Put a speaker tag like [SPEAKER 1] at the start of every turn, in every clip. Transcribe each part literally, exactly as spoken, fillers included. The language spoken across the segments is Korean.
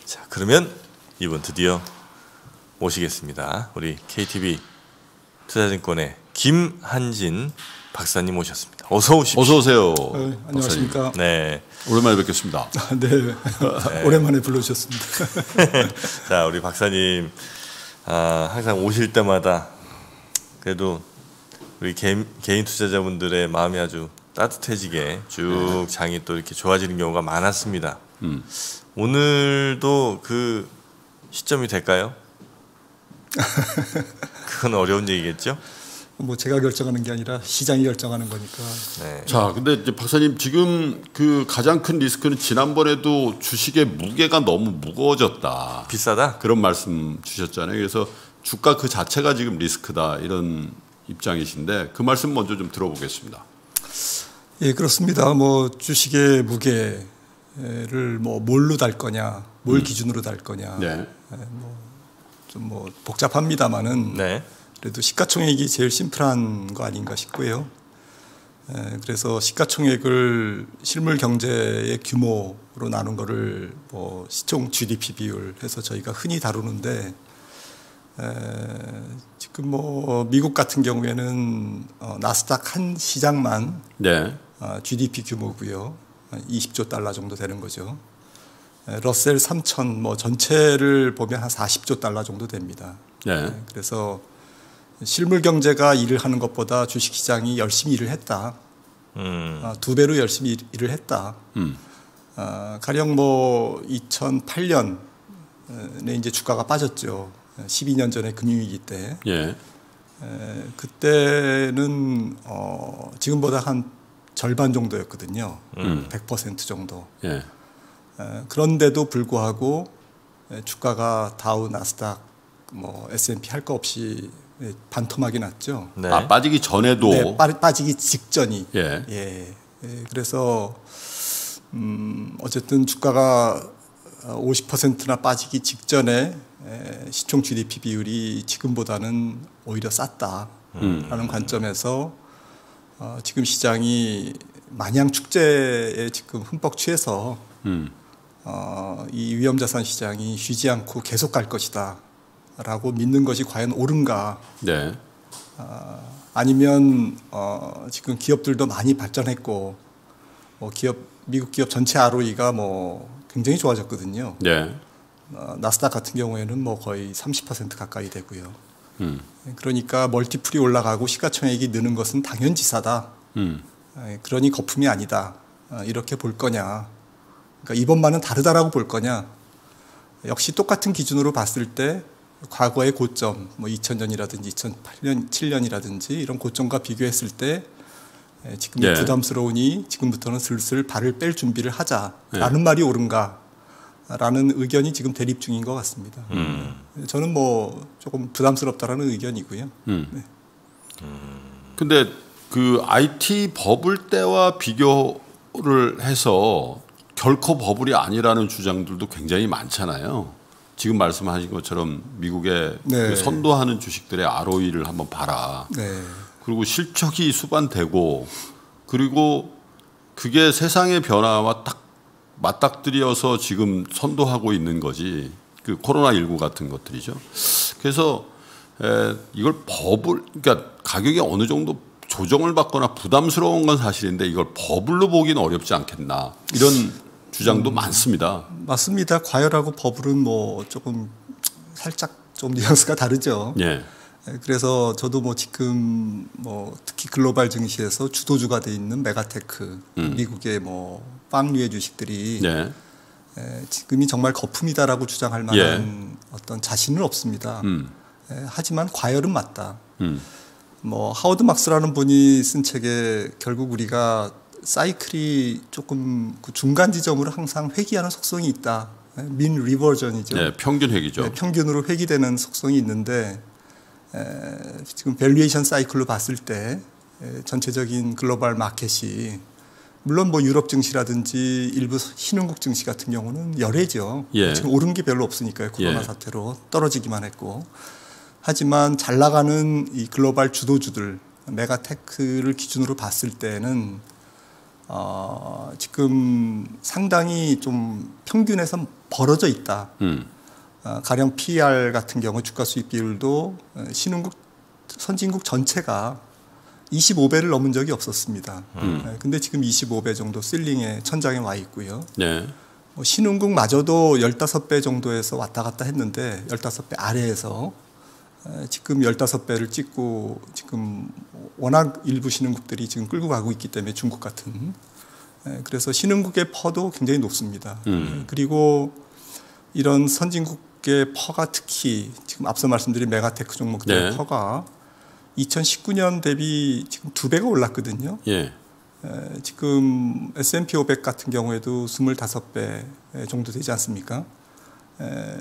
[SPEAKER 1] 자, 그러면 이분 드디어 모시겠습니다. 우리 케이티비 투자증권의 김한진 박사님 모셨습니다. 어서 오십시오.
[SPEAKER 2] 어서 오세요.
[SPEAKER 3] 네, 안녕하십니까.
[SPEAKER 1] 네,
[SPEAKER 2] 오랜만에 뵙겠습니다.
[SPEAKER 3] 네, 네. 오랜만에 불러주셨습니다.
[SPEAKER 1] 자, 우리 박사님 아, 항상 오실 때마다 그래도 우리 개인, 개인 투자자분들의 마음이 아주 따뜻해지게 쭉 장이 또 이렇게 좋아지는 경우가 많았습니다.
[SPEAKER 2] 음.
[SPEAKER 1] 오늘도 그 시점이 될까요? 그건 어려운 얘기겠죠?
[SPEAKER 3] 뭐 제가 결정하는 게 아니라 시장이 결정하는 거니까.
[SPEAKER 1] 네.
[SPEAKER 2] 자, 근데 이제 박사님 지금 그 가장 큰 리스크는 지난번에도 주식의 무게가 너무 무거워졌다.
[SPEAKER 1] 비싸다?
[SPEAKER 2] 그런 말씀 주셨잖아요. 그래서 주가 그 자체가 지금 리스크다 이런 입장이신데 그 말씀 먼저 좀 들어보겠습니다.
[SPEAKER 3] 예, 그렇습니다. 뭐 주식의 무게를 뭐 뭘로 달 거냐, 뭘 음. 기준으로 달 거냐.
[SPEAKER 2] 네.
[SPEAKER 3] 뭐 좀 뭐 복잡합니다만은.
[SPEAKER 1] 네.
[SPEAKER 3] 그래도 시가총액이 제일 심플한 거 아닌가 싶고요. 에, 그래서 시가총액을 실물 경제의 규모로 나눈 거를 뭐 시총 지디피 비율 해서 저희가 흔히 다루는데 에, 지금 뭐 미국 같은 경우에는 어, 나스닥 한 시장만
[SPEAKER 2] 네.
[SPEAKER 3] 어, 지디피 규모고요. 이십조 달러 정도 되는 거죠. 에, 러셀 삼천 뭐 전체를 보면 한 사십조 달러 정도 됩니다.
[SPEAKER 2] 네.
[SPEAKER 3] 에, 그래서 실물 경제가 일을 하는 것보다 주식시장이 열심히 일을 했다.
[SPEAKER 1] 음.
[SPEAKER 3] 어, 두 배로 열심히 일, 일을 했다.
[SPEAKER 2] 음.
[SPEAKER 3] 어, 가령 뭐 이천팔 년에 이제 주가가 빠졌죠. 십이 년 전에 금융위기 때.
[SPEAKER 2] 예.
[SPEAKER 3] 에, 그때는 어, 지금보다 한 절반 정도였거든요.
[SPEAKER 2] 음.
[SPEAKER 3] 백 퍼센트 정도.
[SPEAKER 2] 예.
[SPEAKER 3] 에, 그런데도 불구하고 주가가 다우, 나스닥, 뭐 에스 앤 피 할 거 없이 반토막이 났죠.
[SPEAKER 1] 네.
[SPEAKER 2] 아, 빠지기 전에도.
[SPEAKER 3] 네, 빠, 빠지기 직전이.
[SPEAKER 2] 예.
[SPEAKER 3] 예. 예, 그래서 음, 어쨌든 주가가 오십 퍼센트나 빠지기 직전에 에, 시총 지디피 비율이 지금보다는 오히려 쌌다라는 음. 관점에서 어, 지금 시장이 마냥 축제에 지금 흠뻑 취해서
[SPEAKER 2] 음.
[SPEAKER 3] 어, 이 위험자산 시장이 쉬지 않고 계속 갈 것이다. 라고 믿는 것이 과연 옳은가?
[SPEAKER 2] 네.
[SPEAKER 3] 어, 아니면 어, 지금 기업들도 많이 발전했고, 뭐 기업 미국 기업 전체 알오이가 뭐 굉장히 좋아졌거든요.
[SPEAKER 2] 네.
[SPEAKER 3] 어, 나스닥 같은 경우에는 뭐 거의 삼십 퍼센트 가까이 되고요.
[SPEAKER 2] 음.
[SPEAKER 3] 그러니까 멀티플이 올라가고 시가총액이 느는 것은 당연지사다.
[SPEAKER 2] 음.
[SPEAKER 3] 그러니 거품이 아니다. 어, 이렇게 볼 거냐? 그러니까 이번만은 다르다라고 볼 거냐? 역시 똑같은 기준으로 봤을 때. 과거의 고점, 뭐 이천 년이라든지 이천팔 년, 칠 년이라든지 이런 고점과 비교했을 때 지금 네. 부담스러우니 지금부터는 슬슬 발을 뺄 준비를 하자라는 네. 말이 옳은가라는 의견이 지금 대립 중인 것 같습니다. 음. 저는 뭐 조금 부담스럽다라는 의견이고요.
[SPEAKER 2] 음.
[SPEAKER 3] 네.
[SPEAKER 2] 음. 근데 그 아이티 버블 때와 비교를 해서 결코 버블이 아니라는 주장들도 굉장히 많잖아요. 지금 말씀하신 것처럼 미국의
[SPEAKER 3] 네.
[SPEAKER 2] 그 선도하는 주식들의 알오이를 한번 봐라.
[SPEAKER 3] 네.
[SPEAKER 2] 그리고 실적이 수반되고 그리고 그게 세상의 변화와 딱 맞닥뜨려서 지금 선도하고 있는 거지. 그 코로나십구 같은 것들이죠. 그래서 에, 이걸 버블, 그러니까 가격이 어느 정도 조정을 받거나 부담스러운 건 사실인데 이걸 버블로 보기는 어렵지 않겠나. 이런 주장도 음, 많습니다.
[SPEAKER 3] 맞습니다. 과열하고 버블은 뭐 조금 살짝 좀 뉘앙스가 다르죠.
[SPEAKER 2] 예.
[SPEAKER 3] 그래서 저도 뭐 지금 뭐 특히 글로벌 증시에서 주도주가 돼 있는 메가테크, 음. 미국의 뭐 빵류의 주식들이
[SPEAKER 2] 예.
[SPEAKER 3] 에, 지금이 정말 거품이다라고 주장할 만한 예. 어떤 자신은 없습니다. 음. 에, 하지만 과열은 맞다. 음. 뭐 하워드 막스라는 분이 쓴 책에 결국 우리가 사이클이 조금 그 중간 지점으로 항상 회귀하는 속성이 있다. 민 리버전이죠.
[SPEAKER 2] 네, 평균 회귀죠.
[SPEAKER 3] 네, 평균으로 회귀되는 속성이 있는데 에, 지금 밸류에이션 사이클로 봤을 때 에, 전체적인 글로벌 마켓이 물론 뭐 유럽 증시라든지 일부 신흥국 증시 같은 경우는 열애죠.
[SPEAKER 2] 예.
[SPEAKER 3] 지금 오른 게 별로 없으니까요. 코로나
[SPEAKER 2] 예.
[SPEAKER 3] 사태로 떨어지기만 했고. 하지만 잘 나가는 이 글로벌 주도주들 메가테크를 기준으로 봤을 때는 어, 지금 상당히 좀 평균에서 벌어져 있다.
[SPEAKER 2] 음.
[SPEAKER 3] 어, 가령 피이알 같은 경우 주가 수익 비율도 신흥국 선진국 전체가 이십오 배를 넘은 적이 없었습니다.
[SPEAKER 2] 음.
[SPEAKER 3] 네, 근데 지금 이십오 배 정도 실링에 천장에 와 있고요.
[SPEAKER 2] 네.
[SPEAKER 3] 뭐 신흥국마저도 십오 배 정도에서 왔다 갔다 했는데 십오 배 아래에서 지금 십오 배를 찍고 지금 워낙 일부 신흥국들이 지금 끌고 가고 있기 때문에 중국 같은 그래서 신흥국의 퍼도 굉장히 높습니다.
[SPEAKER 2] 음.
[SPEAKER 3] 그리고 이런 선진국의 퍼가 특히 지금 앞서 말씀드린 메가테크 종목들의
[SPEAKER 2] 네.
[SPEAKER 3] 퍼가 이천십구 년 대비 지금 두 배가 올랐거든요.
[SPEAKER 2] 예.
[SPEAKER 3] 에, 지금 에스 앤 피 오백 같은 경우에도 이십오 배 정도 되지 않습니까? 에,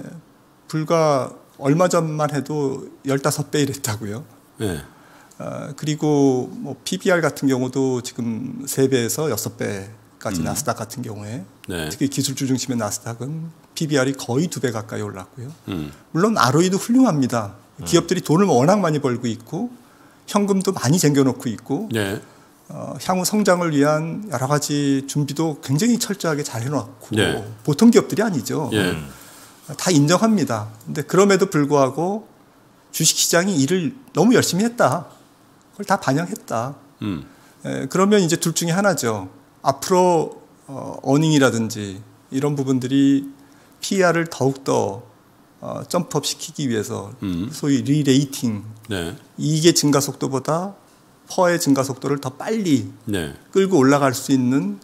[SPEAKER 3] 불과 얼마 전만 해도 십오 배 이랬다고요.
[SPEAKER 2] 예.
[SPEAKER 3] 어, 그리고 뭐 피비알 같은 경우도 지금 세 배에서 여섯 배까지
[SPEAKER 2] 음.
[SPEAKER 3] 나스닥 같은 경우에
[SPEAKER 2] 네.
[SPEAKER 3] 특히 기술주 중심의 나스닥은 피비알이 거의 두 배 가까이 올랐고요.
[SPEAKER 2] 음.
[SPEAKER 3] 물론 알오이도 훌륭합니다. 기업들이 돈을 워낙 많이 벌고 있고 현금도 많이 쟁겨놓고 있고
[SPEAKER 2] 네.
[SPEAKER 3] 어, 향후 성장을 위한 여러 가지 준비도 굉장히 철저하게 잘 해놓고
[SPEAKER 2] 네.
[SPEAKER 3] 보통 기업들이 아니죠.
[SPEAKER 2] 예.
[SPEAKER 3] 다 인정합니다. 근데 그럼에도 불구하고 주식시장이 일을 너무 열심히 했다. 그걸 다 반영했다.
[SPEAKER 2] 음.
[SPEAKER 3] 에, 그러면 이제 둘 중에 하나죠. 앞으로 어, 어닝이라든지 이런 부분들이 피이알을 더욱더 어, 점프업 시키기 위해서
[SPEAKER 2] 음.
[SPEAKER 3] 소위 리레이팅
[SPEAKER 2] 네.
[SPEAKER 3] 이익의 증가 속도보다 퍼의 증가 속도를 더 빨리
[SPEAKER 2] 네.
[SPEAKER 3] 끌고 올라갈 수 있는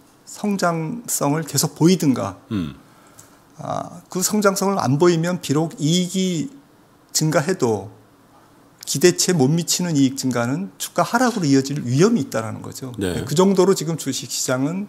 [SPEAKER 3] 성장성을 계속 보이든가
[SPEAKER 2] 음.
[SPEAKER 3] 아, 그 성장성을 안 보이면 비록 이익이 증가해도 기대치에 못 미치는 이익 증가는 주가 하락으로 이어질 위험이 있다는 거죠.
[SPEAKER 2] 네.
[SPEAKER 3] 그 정도로 지금 주식시장은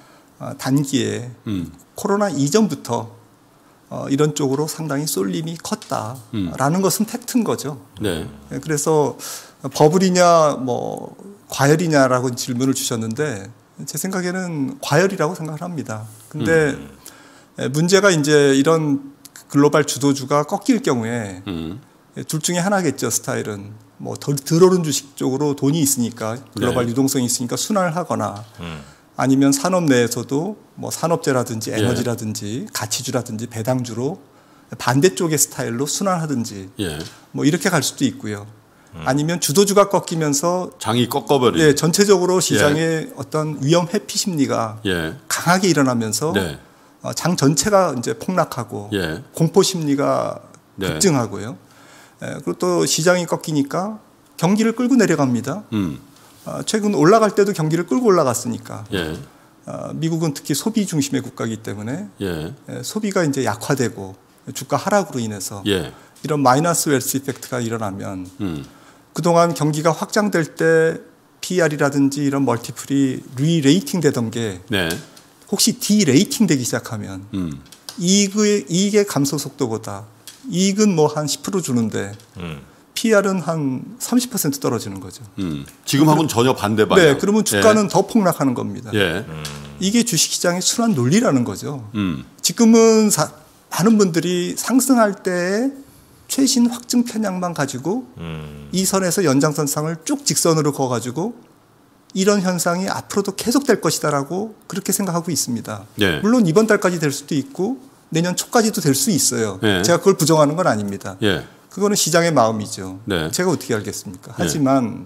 [SPEAKER 3] 단기에
[SPEAKER 2] 음.
[SPEAKER 3] 코로나 이전부터 어, 이런 쪽으로 상당히 쏠림이 컸다라는 음. 것은 팩트인 거죠.
[SPEAKER 2] 네.
[SPEAKER 3] 그래서 버블이냐 뭐 과열이냐라고 질문을 주셨는데 제 생각에는 과열이라고 생각을 합니다. 근데
[SPEAKER 2] 음.
[SPEAKER 3] 문제가 이제 이런 글로벌 주도주가 꺾일 경우에
[SPEAKER 2] 음.
[SPEAKER 3] 둘 중에 하나겠죠. 스타일은 뭐 덜 들어오른 주식 쪽으로 돈이 있으니까 글로벌
[SPEAKER 2] 네.
[SPEAKER 3] 유동성이 있으니까 순환을 하거나
[SPEAKER 1] 음.
[SPEAKER 3] 아니면 산업 내에서도 뭐 산업재라든지 에너지라든지
[SPEAKER 2] 예.
[SPEAKER 3] 가치주라든지 배당주로 반대쪽의 스타일로 순환하든지
[SPEAKER 2] 예.
[SPEAKER 3] 뭐 이렇게 갈 수도 있고요. 음. 아니면 주도주가 꺾이면서
[SPEAKER 2] 장이 꺾어버리.
[SPEAKER 3] 예, 전체적으로 시장의 예. 어떤 위험 회피 심리가
[SPEAKER 2] 예.
[SPEAKER 3] 강하게 일어나면서
[SPEAKER 2] 네.
[SPEAKER 3] 어, 장 전체가 이제 폭락하고
[SPEAKER 2] 예.
[SPEAKER 3] 공포 심리가
[SPEAKER 2] 네.
[SPEAKER 3] 급증하고요. 예, 그리고 또 시장이 꺾이니까 경기를 끌고 내려갑니다.
[SPEAKER 2] 음.
[SPEAKER 3] 어, 최근 올라갈 때도 경기를 끌고 올라갔으니까.
[SPEAKER 2] 예.
[SPEAKER 3] 어, 미국은 특히 소비 중심의 국가이기 때문에
[SPEAKER 2] 예.
[SPEAKER 3] 예, 소비가 이제 약화되고 주가 하락으로 인해서
[SPEAKER 2] 예.
[SPEAKER 3] 이런 마이너스 웰스 이펙트가 일어나면
[SPEAKER 2] 음.
[SPEAKER 3] 그동안 경기가 확장될 때 피이알이라든지 이런 멀티플이 리레이팅 되던 게
[SPEAKER 2] 네.
[SPEAKER 3] 혹시 디레이팅 되기 시작하면
[SPEAKER 2] 음.
[SPEAKER 3] 이익의, 이익의 감소 속도보다 이익은 뭐 한 십 퍼센트 주는데
[SPEAKER 1] 음.
[SPEAKER 3] 피이알은 한 삼십 퍼센트 떨어지는 거죠.
[SPEAKER 2] 음. 지금하고는 전혀 반대 방향.
[SPEAKER 3] 네, 그러면 주가는 예. 더 폭락하는 겁니다.
[SPEAKER 2] 예.
[SPEAKER 1] 음.
[SPEAKER 3] 이게 주식시장의 순환 논리라는 거죠.
[SPEAKER 2] 음.
[SPEAKER 3] 지금은 사, 많은 분들이 상승할 때 최신 확증 편향만 가지고
[SPEAKER 1] 음.
[SPEAKER 3] 이 선에서 연장선상을 쭉 직선으로 그어가지고 이런 현상이 앞으로도 계속될 것이다라고 그렇게 생각하고 있습니다.
[SPEAKER 2] 네.
[SPEAKER 3] 물론 이번 달까지 될 수도 있고 내년 초까지도 될 수 있어요.
[SPEAKER 2] 네.
[SPEAKER 3] 제가 그걸 부정하는 건 아닙니다.
[SPEAKER 2] 예.
[SPEAKER 3] 그거는 시장의 마음이죠.
[SPEAKER 2] 네.
[SPEAKER 3] 제가 어떻게 알겠습니까? 하지만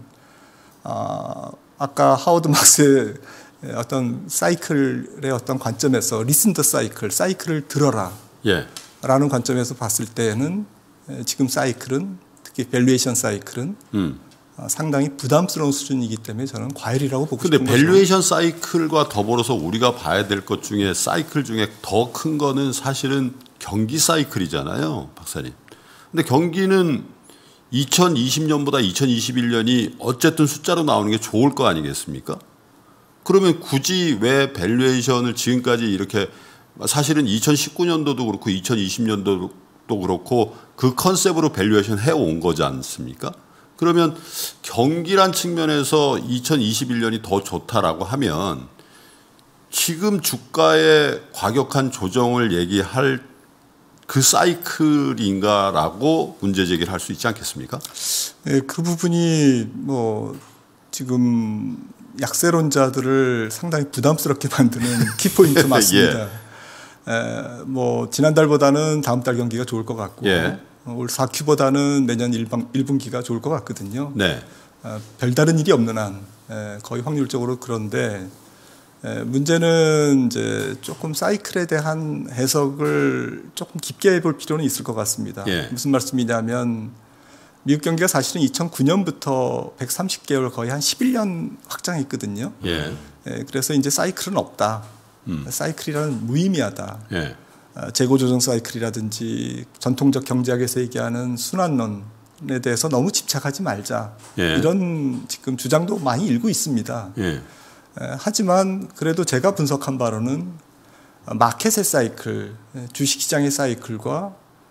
[SPEAKER 3] 아, 아까 하워드 막스의 어떤 사이클의 어떤 관점에서 리슨 더 사이클, 사이클을 들어라
[SPEAKER 2] 예.
[SPEAKER 3] 라는 관점에서 봤을 때는 지금 사이클은 특히 밸류에이션 사이클은
[SPEAKER 2] 음.
[SPEAKER 3] 상당히 부담스러운 수준이기 때문에 저는 과열이라고 보고
[SPEAKER 2] 근데
[SPEAKER 3] 싶은 거죠.
[SPEAKER 2] 밸류에이션 사이클과 더불어서 우리가 봐야 될 것 중에 사이클 중에 더 큰 거는 사실은 경기 사이클이잖아요, 박사님. 근데 경기는 이천이십 년보다 이천이십일 년이 어쨌든 숫자로 나오는 게 좋을 거 아니겠습니까? 그러면 굳이 왜 밸류에이션을 지금까지 이렇게 사실은 이천십구 년도도 그렇고 이천이십 년도도 그렇고 그 컨셉으로 밸류에이션 해온 거지 않습니까? 그러면 경기란 측면에서 이천이십일 년이 더 좋다라고 하면 지금 주가의 과격한 조정을 얘기할 그 사이클인가라고 문제 제기를 할 수 있지 않겠습니까?
[SPEAKER 3] 네, 그 부분이 뭐 지금 약세론자들을 상당히 부담스럽게 만드는 키포인트 맞습니다. 예. 에, 뭐 지난달보다는 다음 달 경기가 좋을 것 같고
[SPEAKER 2] 예.
[SPEAKER 3] 올 사 큐보다는 내년 일 분기가 좋을 것 같거든요.
[SPEAKER 2] 네.
[SPEAKER 3] 어, 별다른 일이 없는 한 에, 거의 확률적으로 그런데 에, 문제는 이제 조금 사이클에 대한 해석을 조금 깊게 해볼 필요는 있을 것 같습니다.
[SPEAKER 2] 예.
[SPEAKER 3] 무슨 말씀이냐면 미국 경기가 사실은 이천구 년부터 백삼십 개월 거의 한 십일 년 확장했거든요.
[SPEAKER 2] 예.
[SPEAKER 3] 에, 그래서 이제 사이클은 없다.
[SPEAKER 2] 음.
[SPEAKER 3] 사이클이라는 무의미하다.
[SPEAKER 2] 예.
[SPEAKER 3] 어, 재고조정 사이클이라든지 전통적 경제학에서 얘기하는 순환론에 대해서 너무 집착하지 말자.
[SPEAKER 2] 예.
[SPEAKER 3] 이런 지금 주장도 많이 일고 있습니다.
[SPEAKER 2] 예.
[SPEAKER 3] 에, 하지만 그래도 제가 분석한 바로는 마켓의 사이클, 주식시장의 사이클과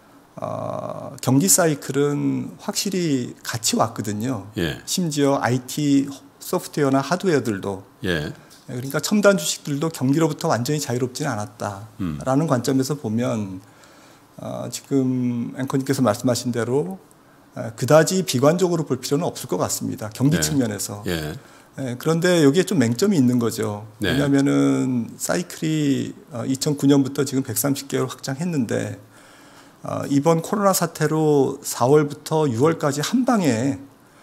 [SPEAKER 3] 어, 경기 사이클은 확실히 같이 왔거든요.
[SPEAKER 2] 예.
[SPEAKER 3] 심지어 아이티 소프트웨어나 하드웨어들도
[SPEAKER 2] 예.
[SPEAKER 3] 그러니까 첨단 주식들도 경기로부터 완전히 자유롭지는 않았다라는 음. 관점에서 보면 어, 지금 앵커님께서 말씀하신 대로 어, 그다지 비관적으로 볼 필요는 없을 것 같습니다. 경기
[SPEAKER 2] 네.
[SPEAKER 3] 측면에서.
[SPEAKER 2] 예.
[SPEAKER 3] 예, 그런데 여기에 좀 맹점이 있는 거죠.
[SPEAKER 2] 네.
[SPEAKER 3] 왜냐하면은 사이클이 어, 이천구 년부터 지금 백삼십 개월 확장했는데 어, 이번 코로나 사태로 사월부터 유월까지 한 방에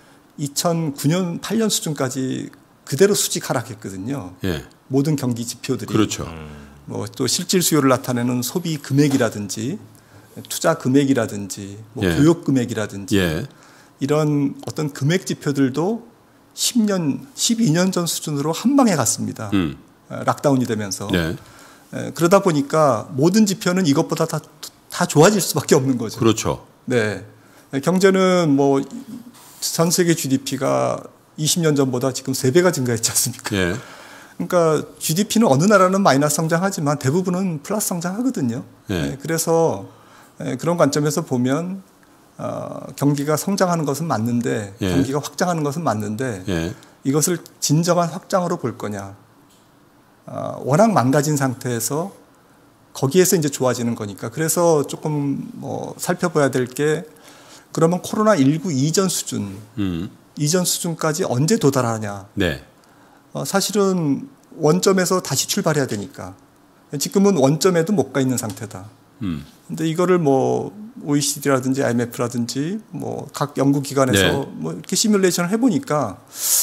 [SPEAKER 3] 이천구 년, 팔 년 수준까지 그대로 수직 하락했거든요.
[SPEAKER 2] 예.
[SPEAKER 3] 모든 경기 지표들이.
[SPEAKER 2] 그렇죠.
[SPEAKER 3] 뭐 또 실질 수요를 나타내는 소비 금액이라든지 투자 금액이라든지 뭐
[SPEAKER 2] 예.
[SPEAKER 3] 교육 금액이라든지
[SPEAKER 2] 예.
[SPEAKER 3] 이런 어떤 금액 지표들도 십 년, 십이 년 전 수준으로 한 방에 갔습니다.
[SPEAKER 2] 음.
[SPEAKER 3] 락다운이 되면서.
[SPEAKER 2] 네.
[SPEAKER 3] 에, 그러다 보니까 모든 지표는 이것보다 다, 다 좋아질 수밖에 없는 거죠.
[SPEAKER 2] 그렇죠.
[SPEAKER 3] 네. 경제는 뭐 전 세계 지디피가 이십 년 전보다 지금 세 배가 증가했지 않습니까?
[SPEAKER 2] 예.
[SPEAKER 3] 그러니까 지디피는 어느 나라는 마이너스 성장하지만 대부분은 플러스 성장하거든요.
[SPEAKER 2] 예.
[SPEAKER 3] 네. 그래서 그런 관점에서 보면 어, 경기가 성장하는 것은 맞는데
[SPEAKER 2] 예.
[SPEAKER 3] 경기가 확장하는 것은 맞는데
[SPEAKER 2] 예.
[SPEAKER 3] 이것을 진정한 확장으로 볼 거냐. 어, 워낙 망가진 상태에서 거기에서 이제 좋아지는 거니까. 그래서 조금 뭐 살펴봐야 될 게 그러면 코로나 십구 이전 수준,
[SPEAKER 2] 음.
[SPEAKER 3] 이전 수준까지 언제 도달하냐.
[SPEAKER 2] 네.
[SPEAKER 3] 어, 사실은 원점에서 다시 출발해야 되니까. 지금은 원점에도 못 가 있는 상태다.
[SPEAKER 2] 음.
[SPEAKER 3] 근데 이거를 뭐 오이시디라든지 아이엠에프라든지 뭐 각 연구기관에서
[SPEAKER 2] 네.
[SPEAKER 3] 뭐 이렇게 시뮬레이션을 해보니까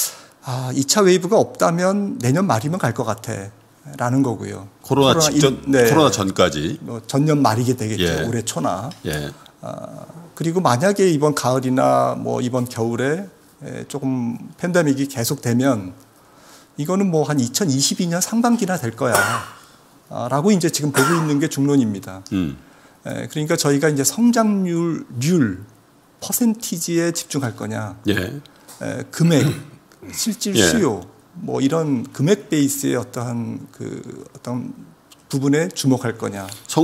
[SPEAKER 3] 아, 이 차 웨이브가 없다면 내년 말이면 갈 것 같아. 라는 거고요.
[SPEAKER 2] 코로나, 코로나 직전,
[SPEAKER 3] 인, 네.
[SPEAKER 2] 코로나 전까지.
[SPEAKER 3] 뭐 전년 말이게 되겠죠.
[SPEAKER 2] 예.
[SPEAKER 3] 올해 초나.
[SPEAKER 2] 예.
[SPEAKER 3] 아, 그리고 만약에 이번 가을이나 뭐 이번 겨울에 조금 팬데믹이 계속되면 이거는 뭐 한 이천이십이 년 상반기나 될 거야. 아, 라고 이제 지금 보고 있는 게 중론입니다.
[SPEAKER 2] 음.
[SPEAKER 3] 에, 그러니까 저희가 이제 성장률, 률, 퍼센티지에 집중할 거냐.
[SPEAKER 2] 예.
[SPEAKER 3] 에, 금액, 실질
[SPEAKER 2] 예.
[SPEAKER 3] 수요, 뭐 이런 금액 베이스의 어떠한 그 어떤 부분에 주목할 거냐.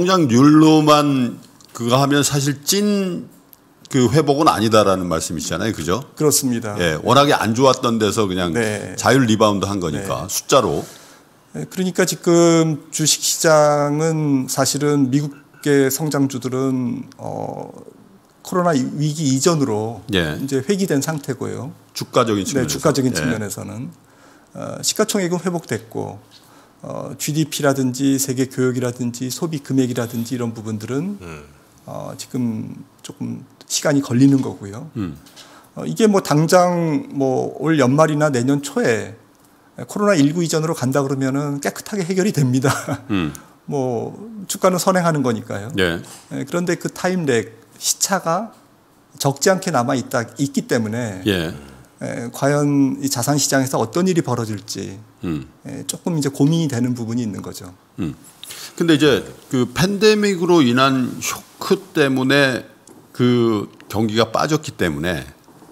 [SPEAKER 2] 성장률로만 그거 하면 사실 찐 그 회복은 아니다라는 말씀이시잖아요, 그죠?
[SPEAKER 3] 그렇습니다.
[SPEAKER 2] 예, 워낙에 안 좋았던 데서 그냥
[SPEAKER 3] 네.
[SPEAKER 2] 자율 리바운드 한 거니까
[SPEAKER 3] 네.
[SPEAKER 2] 숫자로.
[SPEAKER 3] 그러니까 지금 주식 시장은 사실은 미국의 성장주들은 어, 코로나 위기 이전으로
[SPEAKER 2] 예.
[SPEAKER 3] 이제 회귀된 상태고요.
[SPEAKER 2] 주가적인 측면에서.
[SPEAKER 3] 네, 주가적인
[SPEAKER 2] 예.
[SPEAKER 3] 측면에서는 어, 시가총액은 회복됐고 어, 지디피라든지 세계 교역이라든지 소비 금액이라든지 이런 부분들은
[SPEAKER 1] 음.
[SPEAKER 3] 어, 지금 조금 시간이 걸리는 거고요.
[SPEAKER 2] 음.
[SPEAKER 3] 어, 이게 뭐 당장 뭐 올 연말이나 내년 초에 코로나 십구 이전으로 간다 그러면은 깨끗하게 해결이 됩니다.
[SPEAKER 2] 음.
[SPEAKER 3] 뭐 주가는 선행하는 거니까요.
[SPEAKER 2] 예.
[SPEAKER 3] 예, 그런데 그 타임렉 시차가 적지 않게 남아 있다 있기 때문에
[SPEAKER 2] 예.
[SPEAKER 3] 예, 과연 이 자산 시장에서 어떤 일이 벌어질지
[SPEAKER 2] 음.
[SPEAKER 3] 예, 조금 이제 고민이 되는 부분이 있는 거죠.
[SPEAKER 2] 음. 근데 이제 그 팬데믹으로 인한 쇼크 때문에 그 경기가 빠졌기 때문에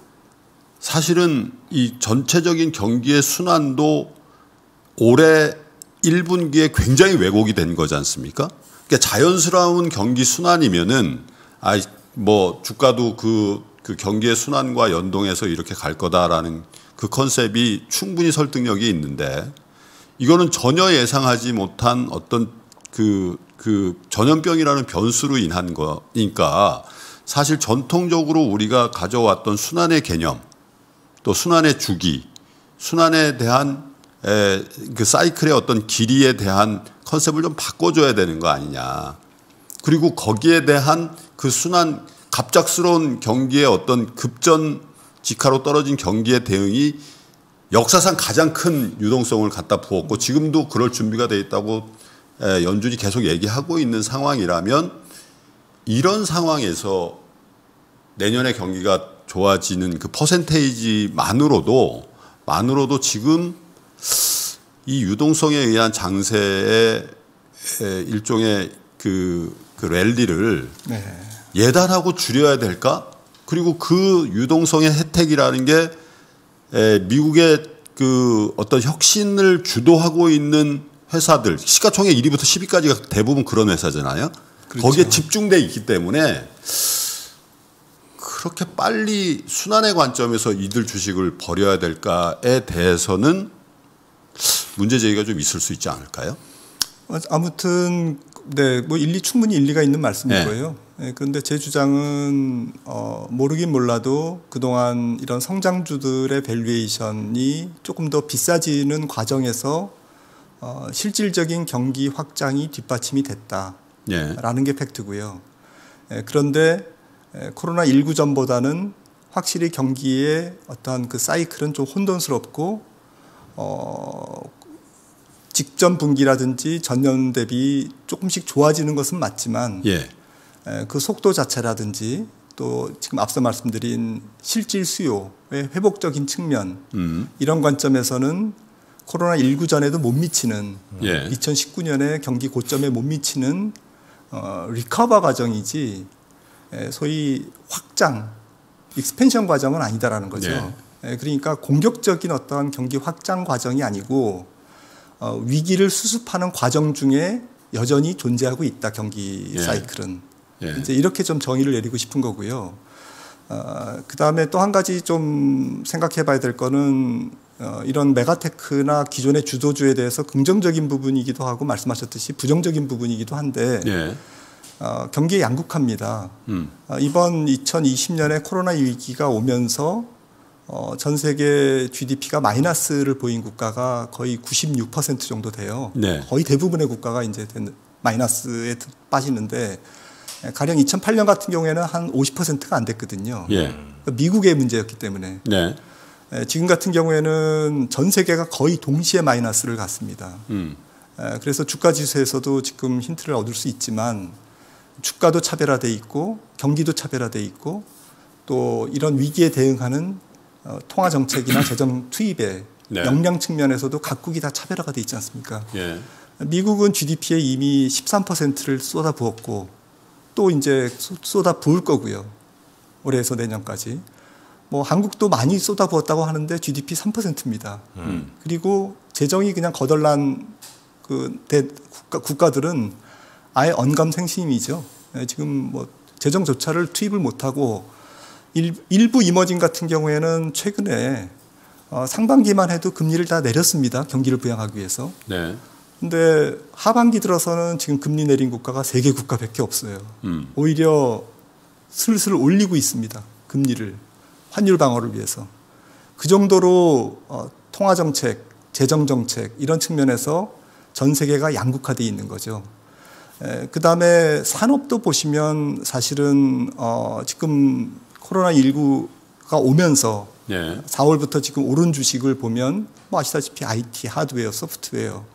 [SPEAKER 2] 사실은 이 전체적인 경기의 순환도 올해 일 분기에 굉장히 왜곡이 된 거지 않습니까? 그러니까 자연스러운 경기 순환이면은 아 뭐 주가도 그, 그 경기의 순환과 연동해서 이렇게 갈 거다라는 그 컨셉이 충분히 설득력이 있는데 이거는 전혀 예상하지 못한 어떤 그, 그 전염병이라는 변수로 인한 거니까 사실 전통적으로 우리가 가져왔던 순환의 개념 또 순환의 주기, 순환에 대한 에, 그 사이클의 어떤 길이에 대한 컨셉을 좀 바꿔줘야 되는 거 아니냐. 그리고 거기에 대한 그 순환 갑작스러운 경기의 어떤 급전 직하로 떨어진 경기의 대응이 역사상 가장 큰 유동성을 갖다 부었고 지금도 그럴 준비가 돼 있다고 연준이 계속 얘기하고 있는 상황이라면 이런 상황에서 내년의 경기가 좋아지는 그 퍼센테이지만으로도 만으로도 지금 이 유동성에 의한 장세의 일종의 그, 그 랠리를
[SPEAKER 3] 네.
[SPEAKER 2] 예단하고 줄여야 될까? 그리고 그 유동성의 혜택이라는 게 미국의 그 어떤 혁신을 주도하고 있는 회사들, 시가총액 일 위부터 십 위까지가 대부분 그런 회사잖아요. 그렇죠. 거기에 집중돼 있기 때문에 그렇게 빨리 순환의 관점에서 이들 주식을 버려야 될까에 대해서는 문제 제기가 좀 있을 수 있지 않을까요?
[SPEAKER 3] 아무튼 네, 뭐 일리 충분히 일리가 있는 말씀이고요.
[SPEAKER 2] 네.
[SPEAKER 3] 네, 그런데 제 주장은 어, 모르긴 몰라도 그동안 이런 성장주들의 밸류에이션이 조금 더 비싸지는 과정에서 어, 실질적인 경기 확장이 뒷받침이 됐다라는 네. 게 팩트고요. 네, 그런데 코로나십구 전보다는 확실히 경기의 어떤 그 사이클은 좀 혼돈스럽고 어, 직전 분기라든지 전년 대비 조금씩 좋아지는 것은 맞지만
[SPEAKER 2] 예.
[SPEAKER 3] 그 속도 자체라든지 또 지금 앞서 말씀드린 실질 수요의 회복적인 측면 음. 이런 관점에서는 코로나십구 전에도 못 미치는 예. 이천십구 년에 경기 고점에 못 미치는 어, 리커버 과정이지 소위 확장, 익스펜션 과정은 아니다라는 거죠. 예. 그러니까 공격적인 어떠한 경기 확장 과정이 아니고 어, 위기를 수습하는 과정 중에 여전히 존재하고 있다 경기 예. 사이클은 예. 이제 이렇게 좀 정의를 내리고 싶은 거고요. 어, 그 다음에 또 한 가지 좀 생각해봐야 될 거는 어, 이런 메가테크나 기존의 주도주에 대해서 긍정적인 부분이기도 하고 말씀하셨듯이 부정적인 부분이기도 한데 예. 어, 경기에 양극화입니다. 음. 어, 이번 이천이십 년에 코로나 위기가 오면서 어, 전 세계 지디피가 마이너스를 보인 국가가 거의 구십육 퍼센트 정도 돼요. 네. 거의 대부분의 국가가 이제 마이너스에 빠지는데 가령 이천팔 년 같은 경우에는 한 오십 퍼센트가 안 됐거든요. 예. 미국의 문제였기 때문에. 네. 지금 같은 경우에는 전 세계가 거의 동시에 마이너스를 갔습니다. 음. 그래서 주가 지수에서도 지금 힌트를 얻을 수 있지만 주가도 차별화돼 있고 경기도 차별화돼 있고 또 이런 위기에 대응하는 어, 통화 정책이나 재정 투입의 네. 역량 측면에서도 각국이 다 차별화가 돼 있지 않습니까? 예. 미국은 지디피에 이미 십삼 퍼센트를 쏟아부었고 또 이제 쏟아 부을 거고요. 올해에서 내년까지. 뭐 한국도 많이 쏟아부었다고 하는데 지디피 삼 퍼센트입니다. 음. 그리고 재정이 그냥 거덜난 그 대, 국가, 국가들은 아예 언감생심이죠. 지금 뭐 재정조차를 투입을 못하고 일, 일부 이머징 같은 경우에는 최근에 어, 상반기만 해도 금리를 다 내렸습니다. 경기를 부양하기 위해서. 네. 근데 하반기 들어서는 지금 금리 내린 국가가 세 개 국가밖에 없어요. 음. 오히려 슬슬 올리고 있습니다. 금리를. 환율 방어를 위해서. 그 정도로 어, 통화정책, 재정정책 이런 측면에서 전 세계가 양극화되어 있는 거죠. 그 다음에 산업도 보시면 사실은 어, 지금 코로나십구가 오면서 예. 사월부터 지금 오른 주식을 보면 뭐 아시다시피 아이티, 하드웨어, 소프트웨어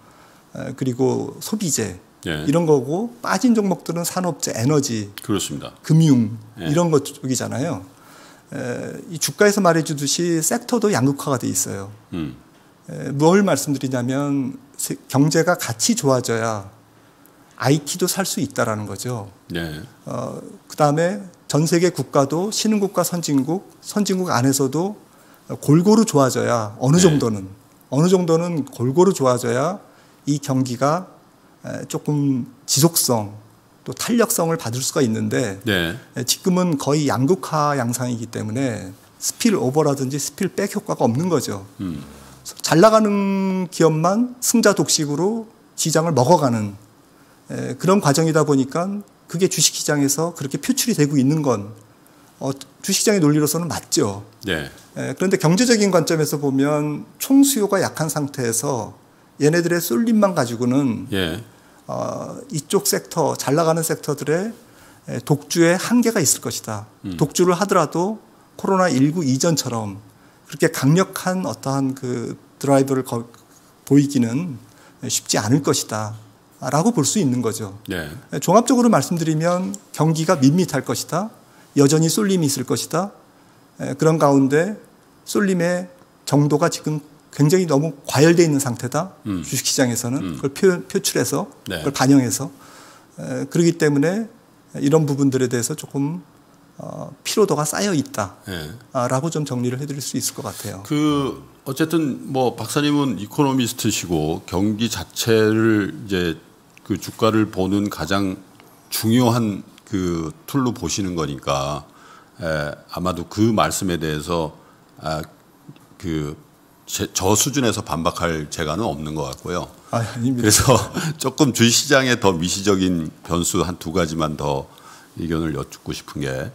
[SPEAKER 3] 그리고 소비재 예. 이런 거고 빠진 종목들은 산업재, 에너지,
[SPEAKER 2] 그렇습니다.
[SPEAKER 3] 금융 예. 이런 것 쪽이잖아요. 이 주가에서 말해주듯이 섹터도 양극화가 돼 있어요. 음. 뭘 말씀드리냐면 경제가 같이 좋아져야 아이티도 살 수 있다라는 거죠. 네. 어, 그다음에 전 세계 국가도 신흥국가, 선진국, 선진국 안에서도 골고루 좋아져야 어느 네. 정도는 어느 정도는 골고루 좋아져야 이 경기가 조금 지속성 또 탄력성을 받을 수가 있는데 네. 지금은 거의 양극화 양상이기 때문에 스필 오버라든지 스필 백 효과가 없는 거죠. 음. 잘 나가는 기업만 승자 독식으로 시장을 먹어가는 그런 과정이다 보니까 그게 주식시장에서 그렇게 표출이 되고 있는 건 어, 주식시장의 논리로서는 맞죠.
[SPEAKER 2] 네.
[SPEAKER 3] 에, 그런데 경제적인 관점에서 보면 총수요가 약한 상태에서 얘네들의 쏠림만 가지고는
[SPEAKER 2] 예.
[SPEAKER 3] 어, 이쪽 섹터, 잘 나가는 섹터들의 독주에 한계가 있을 것이다. 음. 독주를 하더라도 코로나십구 이전처럼 그렇게 강력한 어떠한 그 드라이버를 거, 보이기는 쉽지 않을 것이다. 라고 볼 수 있는 거죠.
[SPEAKER 2] 네.
[SPEAKER 3] 종합적으로 말씀드리면 경기가 밋밋할 것이다. 여전히 쏠림이 있을 것이다. 그런 가운데 쏠림의 정도가 지금 굉장히 너무 과열되어 있는 상태다. 음. 주식시장에서는 음. 그걸 표, 표출해서 네. 그걸 반영해서 그렇기 때문에 이런 부분들에 대해서 조금 어, 피로도가 쌓여 있다라고 네. 좀 정리를 해드릴 수 있을 것 같아요.
[SPEAKER 2] 그 어쨌든 뭐 박사님은 이코노미스트시고 경기 자체를 이제 그 주가를 보는 가장 중요한 그 툴로 보시는 거니까 에, 아마도 그 말씀에 대해서 아, 그 저 수준에서 반박할 재간은 없는 것 같고요.
[SPEAKER 3] 아, 아닙니다.
[SPEAKER 2] 그래서 조금 주식시장의 더 미시적인 변수 한 두 가지만 더 의견을 여쭙고 싶은 게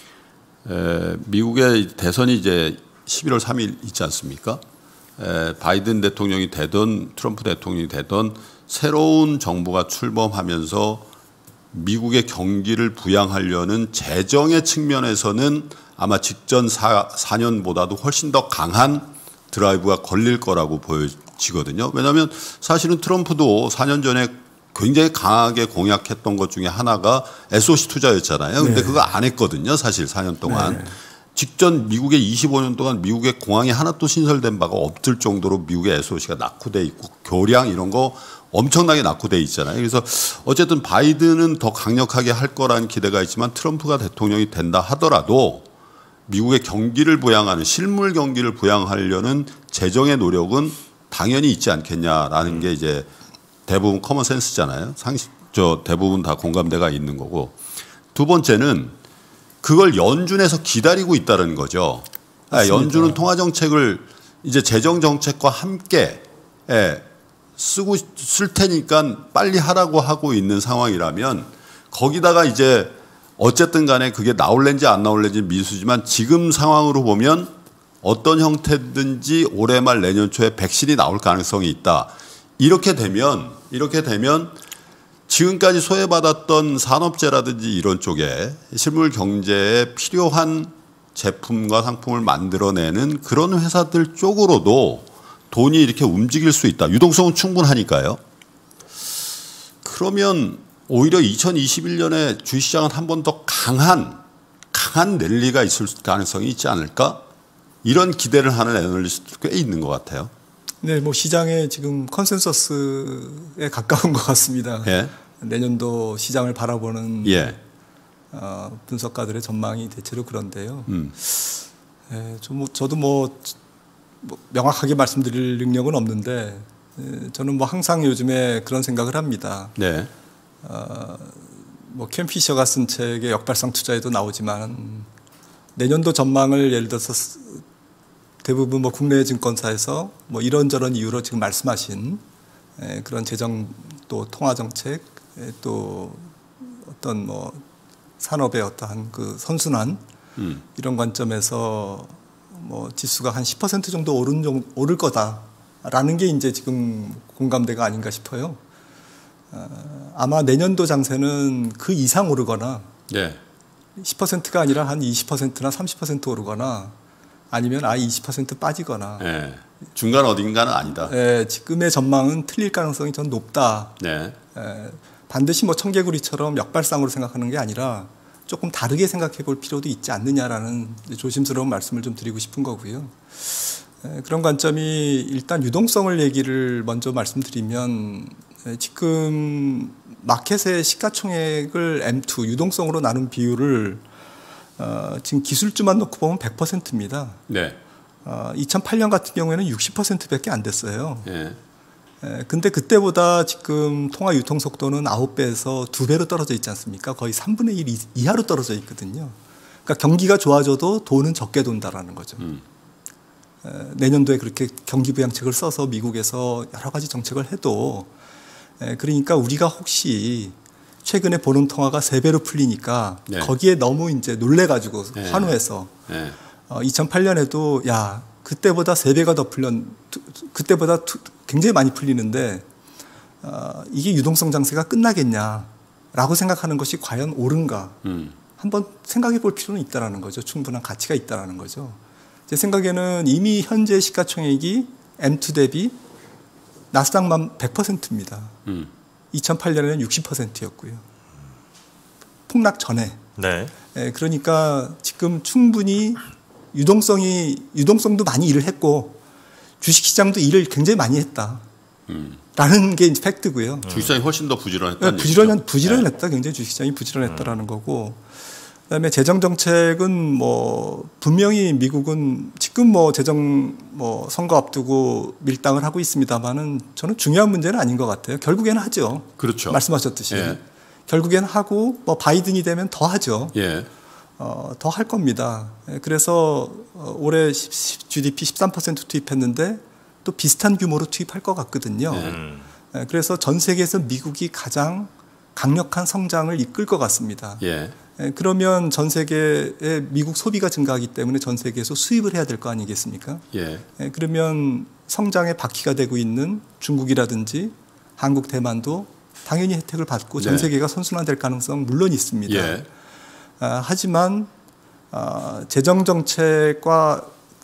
[SPEAKER 2] 에, 미국의 대선이 이제 십일월 삼일 있지 않습니까? 에, 바이든 대통령이 되던 트럼프 대통령이 되던 새로운 정부가 출범하면서 미국의 경기를 부양하려는 재정의 측면에서는 아마 직전 사 년보다도 훨씬 더 강한 드라이브가 걸릴 거라고 보여지거든요. 왜냐하면 사실은 트럼프도 사 년 전에 굉장히 강하게 공약했던 것 중에 하나가 에스오씨 투자였잖아요. 근데 네. 그거 안 했거든요. 사실 사 년 동안. 네. 직전 미국의 이십오 년 동안 미국의 공항이 하나도 신설된 바가 없을 정도로 미국의 에스오씨가 낙후돼 있고 교량 이런 거 엄청나게 낙후돼 있잖아요. 그래서 어쨌든 바이든은 더 강력하게 할 거라는 기대가 있지만 트럼프가 대통령이 된다 하더라도 미국의 경기를 부양하는 실물 경기를 부양하려는 재정의 노력은 당연히 있지 않겠냐라는 게 이제 대부분 커먼 센스잖아요. 상식 저 대부분 다 공감대가 있는 거고. 두 번째는 그걸 연준에서 기다리고 있다는 거죠. 맞습니다. 연준은 통화 정책을 이제 재정 정책과 함께 예, 쓰고 쓸 테니까 빨리 하라고 하고 있는 상황이라면 거기다가 이제 어쨌든 간에 그게 나올는지 안 나올는지 미수지만 지금 상황으로 보면 어떤 형태든지 올해 말 내년 초에 백신이 나올 가능성이 있다. 이렇게 되면 이렇게 되면 지금까지 소외받았던 산업재라든지 이런 쪽에 실물 경제에 필요한 제품과 상품을 만들어내는 그런 회사들 쪽으로도 돈이 이렇게 움직일 수 있다. 유동성은 충분하니까요. 그러면 오히려 이천이십일 년에 주식시장은 한 번 더 강한 강한 랠리가 있을 가능성이 있지 않을까? 이런 기대를 하는 애널리스트도 꽤 있는 것 같아요.
[SPEAKER 3] 네, 뭐 시장의 지금 컨센서스에 가까운 것 같습니다. 예. 내년도 시장을 바라보는 예. 어, 분석가들의 전망이 대체로 그런데요. 음. 예, 저 뭐, 저도 뭐, 뭐 명확하게 말씀드릴 능력은 없는데 예, 저는 뭐 항상 요즘에 그런 생각을 합니다. 네. 어, 뭐 캠 피셔가 쓴 책의 역발상 투자에도 나오지만 내년도 전망을 예를 들어서 대부분 뭐 국내 증권사에서 뭐 이런저런 이유로 지금 말씀하신 에, 그런 재정 또 통화 정책 에, 또 어떤 뭐 산업의 어떠한 그 선순환 음. 이런 관점에서 뭐 지수가 한 십 퍼센트 정도 오른 정, 오를 거다라는 게 이제 지금 공감대가 아닌가 싶어요. 어, 아마 내년도 장세는 그 이상 오르거나 네. 십 퍼센트가 아니라 한 이십 퍼센트나 삼십 퍼센트 오르거나 아니면 아예 이십 퍼센트 빠지거나
[SPEAKER 2] 네. 중간 어딘가는 아니다.
[SPEAKER 3] 네, 지금의 전망은 틀릴 가능성이 전 높다. 네. 네, 반드시 뭐 청개구리처럼 역발상으로 생각하는 게 아니라 조금 다르게 생각해 볼 필요도 있지 않느냐라는 조심스러운 말씀을 좀 드리고 싶은 거고요. 네, 그런 관점이 일단 유동성을 얘기를 먼저 말씀드리면 지금 마켓의 시가총액을 엠 투 유동성으로 나눈 비율을 어, 지금 기술주만 놓고 보면 백 퍼센트입니다. 네. 어, 이천팔 년 같은 경우에는 육십 퍼센트밖에 안 됐어요. 네. 에, 근데 그때보다 지금 통화 유통 속도는 아홉 배에서 두 배로 떨어져 있지 않습니까? 거의 삼분의 일 이하로 떨어져 있거든요. 그러니까 경기가 좋아져도 돈은 적게 돈다라는 거죠. 음. 에, 내년도에 그렇게 경기 부양책을 써서 미국에서 여러 가지 정책을 해도 에, 그러니까 우리가 혹시 최근에 보름 통화가 세 배로 풀리니까
[SPEAKER 2] 네.
[SPEAKER 3] 거기에 너무 이제 놀래가지고
[SPEAKER 2] 네.
[SPEAKER 3] 환호해서
[SPEAKER 2] 네.
[SPEAKER 3] 어, 이천팔 년에도 야 그때보다 세 배가 더 풀렸 그때보다 투, 굉장히 많이 풀리는데 어, 이게 유동성 장세가 끝나겠냐라고 생각하는 것이 과연 옳은가
[SPEAKER 2] 음.
[SPEAKER 3] 한번 생각해 볼 필요는 있다라는 거죠. 충분한 가치가 있다라는 거죠. 제 생각에는 이미 현재 시가총액이 엠 투 대비 나스닥만 백 퍼센트입니다.
[SPEAKER 2] 음.
[SPEAKER 3] 이천팔 년에는 육십 퍼센트였고요. 폭락 전에.
[SPEAKER 1] 네.
[SPEAKER 3] 예, 그러니까 지금 충분히 유동성이 유동성도 많이 일을 했고 주식시장도 일을 굉장히 많이 했다.
[SPEAKER 2] 음.
[SPEAKER 3] 라는 게 이제 팩트고요.
[SPEAKER 2] 주식시장이 훨씬 더 부지런했다는
[SPEAKER 3] 네, 부지런
[SPEAKER 2] 얘기죠.
[SPEAKER 3] 부지런했다. 네. 굉장히 주식시장이 부지런했다라는 거고. 그다음에 재정 정책은 뭐 분명히 미국은 지금 뭐 재정 뭐 선거 앞두고 밀당을 하고 있습니다만은 저는 중요한 문제는 아닌 것 같아요. 결국에는 하죠.
[SPEAKER 2] 그렇죠.
[SPEAKER 3] 말씀하셨듯이
[SPEAKER 2] 예.
[SPEAKER 3] 결국에는 하고 뭐 바이든이 되면 더 하죠.
[SPEAKER 2] 예.
[SPEAKER 3] 어, 더 할 겁니다. 예, 그래서 어, 올해 지디피 십삼 퍼센트 투입했는데 또 비슷한 규모로 투입할 것 같거든요.
[SPEAKER 1] 음.
[SPEAKER 3] 예, 그래서 전 세계에서 미국이 가장 강력한 성장을 이끌 것 같습니다.
[SPEAKER 2] 예.
[SPEAKER 3] 예, 그러면 전 세계의 미국 소비가 증가하기 때문에 전 세계에서 수입을 해야 될 거 아니겠습니까?
[SPEAKER 2] 예.
[SPEAKER 3] 예, 그러면 성장의 바퀴가 되고 있는 중국이라든지 한국, 대만도 당연히 혜택을 받고 전
[SPEAKER 2] 네.
[SPEAKER 3] 세계가 선순환될 가능성 물론 있습니다.
[SPEAKER 2] 예.
[SPEAKER 3] 아, 하지만 아, 재정 정책과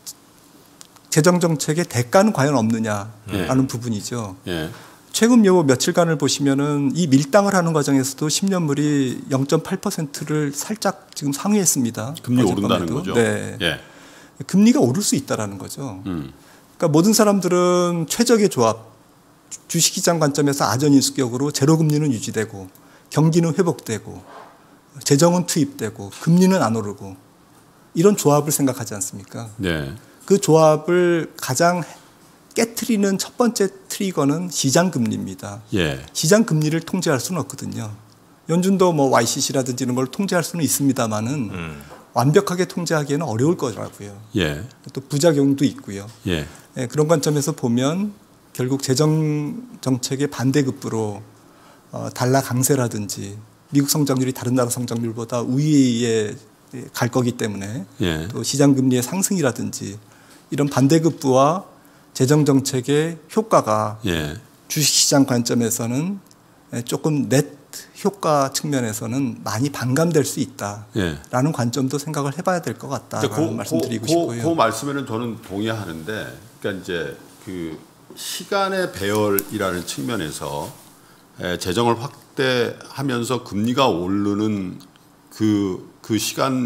[SPEAKER 3] 재정 정책의 대가는 과연 없느냐라는
[SPEAKER 2] 예.
[SPEAKER 3] 부분이죠.
[SPEAKER 2] 예.
[SPEAKER 3] 최근 요 며칠간을 보시면은 이 밀당을 하는 과정에서도 십 년물이 영 점 팔 퍼센트를 살짝 지금 상회했습니다.
[SPEAKER 2] 금리
[SPEAKER 3] 어젯밤에도.
[SPEAKER 2] 오른다는 거죠.
[SPEAKER 3] 네.
[SPEAKER 2] 예.
[SPEAKER 3] 금리가 오를 수 있다라는 거죠.
[SPEAKER 2] 음.
[SPEAKER 3] 그러니까 모든 사람들은 최적의 조합, 주식시장 관점에서 아전인수격으로 제로 금리는 유지되고 경기는 회복되고 재정은 투입되고 금리는 안 오르고 이런 조합을 생각하지 않습니까?
[SPEAKER 2] 네.
[SPEAKER 3] 그 조합을 가장 깨트리는 첫 번째 트리거는 시장 금리입니다.
[SPEAKER 2] 예.
[SPEAKER 3] 시장 금리를 통제할 수는 없거든요. 연준도 뭐 와이씨씨라든지 이런 걸 통제할 수는 있습니다만은
[SPEAKER 1] 음.
[SPEAKER 3] 완벽하게 통제하기에는 어려울 거라고요.
[SPEAKER 2] 예.
[SPEAKER 3] 또 부작용도 있고요.
[SPEAKER 2] 예.
[SPEAKER 3] 예, 그런 관점에서 보면 결국 재정 정책의 반대급부로 어, 달러 강세라든지 미국 성장률이 다른 나라 성장률보다 우위에 갈 거기 때문에
[SPEAKER 2] 예.
[SPEAKER 3] 또 시장 금리의 상승이라든지 이런 반대급부와 재정 정책의 효과가
[SPEAKER 2] 예.
[SPEAKER 3] 주식시장 관점에서는 조금 넷 효과 측면에서는 많이 반감될 수 있다라는
[SPEAKER 2] 예.
[SPEAKER 3] 관점도 생각을 해봐야 될 것 같다라는
[SPEAKER 2] 그,
[SPEAKER 3] 말씀드리고
[SPEAKER 2] 그,
[SPEAKER 3] 싶고요.
[SPEAKER 2] 그, 그 말씀에는 저는 동의하는데, 그러니까 이제 그 시간의 배열이라는 측면에서 에, 재정을 확대하면서 금리가 오르는 그, 그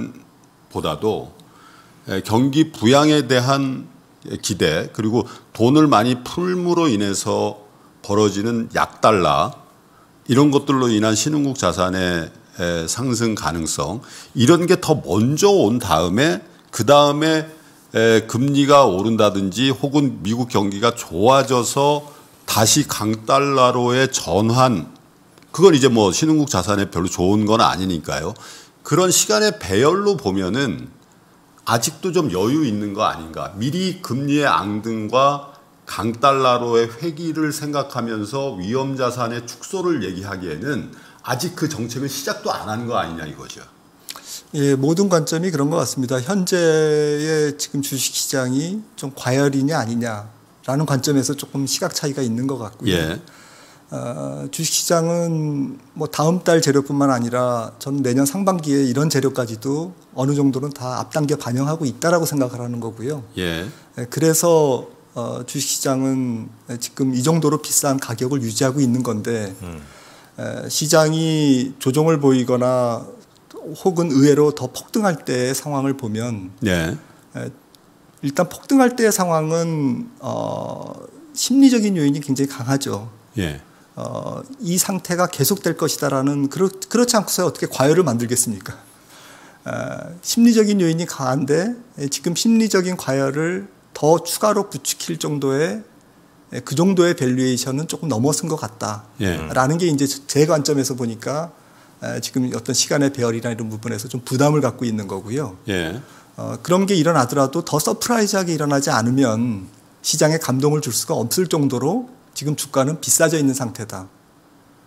[SPEAKER 2] 시간보다도 에, 경기 부양에 대한 기대, 그리고 돈을 많이 풀므로 인해서 벌어지는 약달러, 이런 것들로 인한 신흥국 자산의 상승 가능성, 이런 게 더 먼저 온 다음에 그 다음에 금리가 오른다든지 혹은 미국 경기가 좋아져서 다시 강달러로의 전환, 그건 이제 뭐 신흥국 자산에 별로 좋은 건 아니니까요. 그런 시간의 배열로 보면은 아직도 좀 여유 있는 거 아닌가. 미리 금리의 앙등과 강달러로의 회귀를 생각하면서 위험자산의 축소를 얘기하기에는 아직 그 정책은 시작도 안 한 거 아니냐 이거죠.
[SPEAKER 3] 예, 모든 관점이 그런 것 같습니다. 현재의 지금 주식시장이 좀 과열이냐 아니냐라는 관점에서 조금 시각 차이가 있는 것 같고요.
[SPEAKER 2] 예.
[SPEAKER 3] 어, 주식시장은 뭐 다음 달 재료뿐만 아니라 저는 내년 상반기에 이런 재료까지도 어느 정도는 다 앞당겨 반영하고 있다라고 생각을 하는 거고요.
[SPEAKER 2] 예.
[SPEAKER 3] 예, 그래서 어, 주식시장은 지금 이 정도로 비싼 가격을 유지하고 있는 건데
[SPEAKER 1] 음.
[SPEAKER 3] 에, 시장이 조정을 보이거나 혹은 의외로 더 폭등할 때의 상황을 보면
[SPEAKER 2] 예.
[SPEAKER 3] 에, 일단 폭등할 때의 상황은 어, 심리적인 요인이 굉장히 강하죠.
[SPEAKER 2] 예.
[SPEAKER 3] 어, 이 상태가 계속될 것이다라는 그렇, 그렇지 않고서 어떻게 과열을 만들겠습니까? 에, 심리적인 요인이 강한데 에, 지금 심리적인 과열을 더 추가로 부추길 정도의 그 정도의 밸류에이션은 조금 넘어선 것 같다라는
[SPEAKER 2] 예.
[SPEAKER 3] 게 이제 제 관점에서 보니까 지금 어떤 시간의 배열이나 이런 부분에서 좀 부담을 갖고 있는 거고요.
[SPEAKER 2] 예.
[SPEAKER 3] 어, 그런 게 일어나더라도 더 서프라이즈하게 일어나지 않으면 시장에 감동을 줄 수가 없을 정도로 지금 주가는 비싸져 있는 상태다.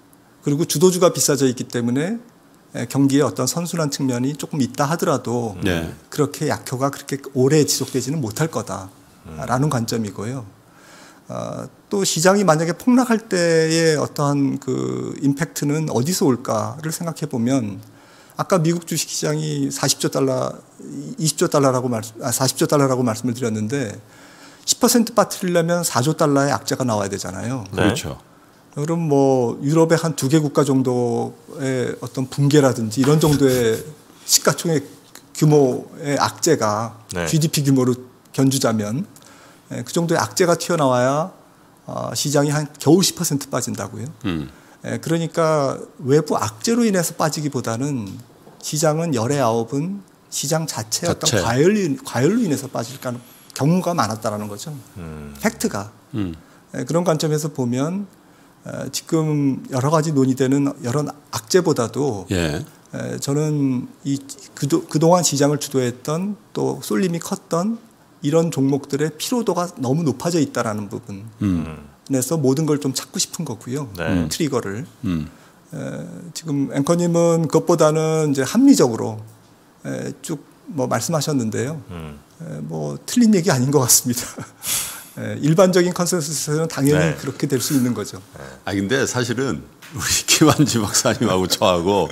[SPEAKER 3] 그리고 주도주가 비싸져 있기 때문에 경기에 어떤 선순환 측면이 조금 있다 하더라도
[SPEAKER 2] 네.
[SPEAKER 3] 그렇게 약효가 그렇게 오래 지속되지는 못할 거다라는 관점이고요. 어, 또 시장이 만약에 폭락할 때의 어떠한 그 임팩트는 어디서 올까를 생각해 보면 아까 미국 주식시장이 사십조 달러, 이십조 달러라고 말씀, 아, 사십조 달러라고 말씀을 드렸는데 십 퍼센트 빠뜨리려면 사조 달러의 악재가 나와야 되잖아요.
[SPEAKER 1] 네.
[SPEAKER 2] 그렇죠.
[SPEAKER 3] 그럼 뭐 유럽의 한 두 개 국가 정도의 어떤 붕괴라든지 이런 정도의 시가총액 규모의 악재가
[SPEAKER 1] 네.
[SPEAKER 3] 지디피 규모로 견주자면 그 정도의 악재가 튀어나와야 시장이 한 겨우 십 퍼센트 빠진다고요. 음. 그러니까 외부 악재로 인해서 빠지기보다는 시장은 열의 아홉은 시장 자체의
[SPEAKER 2] 자체.
[SPEAKER 3] 어떤 과열, 과열로 인해서 빠질 경우가 많았다라는 거죠.
[SPEAKER 1] 음.
[SPEAKER 3] 팩트가.
[SPEAKER 2] 음.
[SPEAKER 3] 그런 관점에서 보면 지금 여러 가지 논의되는 여러 악재보다도
[SPEAKER 2] 예.
[SPEAKER 3] 저는 이 그도, 그동안 시장을 주도했던 또 쏠림이 컸던 이런 종목들의 피로도가 너무 높아져 있다라는 부분에서 음. 모든 걸 좀 찾고 싶은 거고요.
[SPEAKER 1] 네.
[SPEAKER 3] 트리거를.
[SPEAKER 2] 음.
[SPEAKER 3] 에, 지금 앵커님은 그것보다는 이제 합리적으로 쭉 뭐 말씀하셨는데요. 음. 에, 뭐 틀린 얘기 아닌 것 같습니다. 에, 일반적인 컨센서스는 당연히 네. 그렇게 될 수 있는 거죠.
[SPEAKER 2] 아 근데 사실은 우리 김한지 박사님하고 저하고